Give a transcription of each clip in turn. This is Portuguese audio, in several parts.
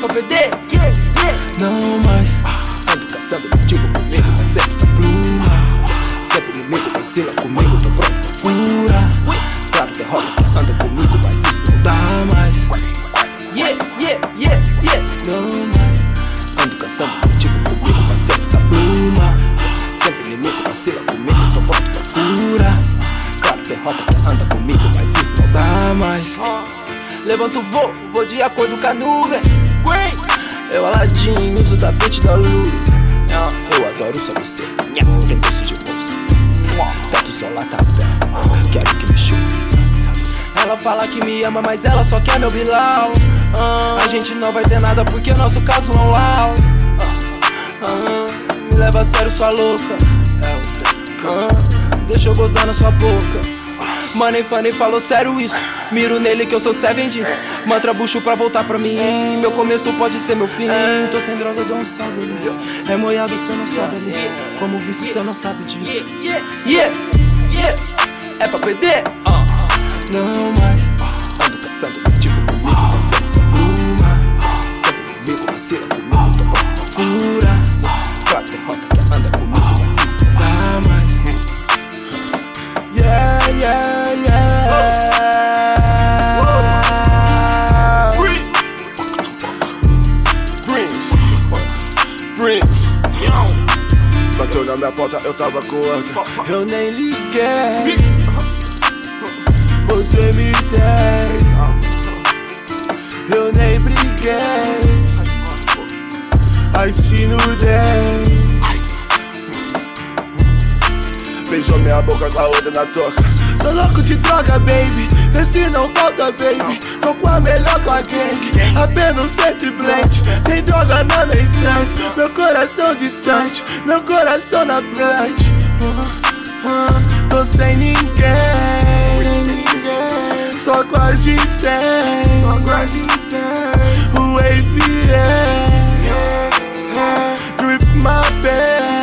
pra perder, yeah, yeah. Não mais ando caçando motivo comigo, mas sempre da pluma. Sempre inimigo vacila comigo, tô pronto pra fura. Claro, derrota que anda comigo, mas isso não dá mais. Yeah, yeah, yeah, yeah. Não mais ando caçando motivo comigo, mas sempre da pluma. Sempre inimigo vacila comigo, tô pronto pra fura. Claro, derrota que anda comigo, mas isso não dá mais. Levanto o voo de acordo com a nuvem. Eu Aladim, uso o tapete da luz. Eu adoro só você, tem gosto de bolsa. Teto solar tá aberto, quero que me chupe. Ela fala que me ama, mas ela só quer meu Bilal. A gente não vai ter nada porque nosso caso é um lau. Me leva a sério, sua louca. Deixa eu gozar na sua boca. Money Funny falou sério isso. Miro nele que eu sou 70. Mantra bucho pra voltar pra mim. Meu começo pode ser meu fim. Tô sem droga, eu dou um salve ali. É moiado, cê não sobe ali. Como visto, cê não sabe disso. Yeah, yeah. É pra perder? Não mais ando caçando motivo comigo, mas sempre da pluma. Sempre inimigo vacila comigo, tô pronto pra fura. Claro, derrota que anda comigo, mas isso não dá mais. Yeah, yeah, yeah. Prince. Bateu na minha porta, eu tava com outra. Eu nem liguei. Você me tem. Eu nem briguei. I see no day. Beijou minha boca com a outra na toca. Sou louco de droga, baby. Esse não falta, baby. Tô com a melhor com a gang. Apenas 7 blend. Tem droga na minha estante. Meu coração distante. Meu coração na plant. Tô sem ninguém. Só com as de 100. O AVA. Drip my bed.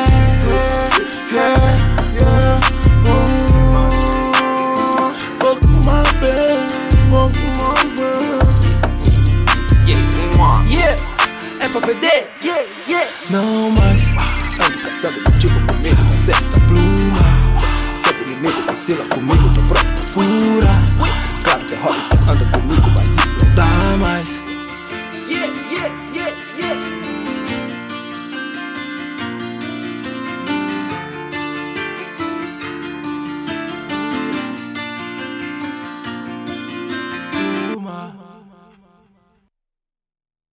É pra perder? Yeah, yeah. Não mais ando caçando motivo comigo, mas sempre da pluma. Sempre inimigo vacila comigo, tô pronto pra fura. Claro, derrota que anda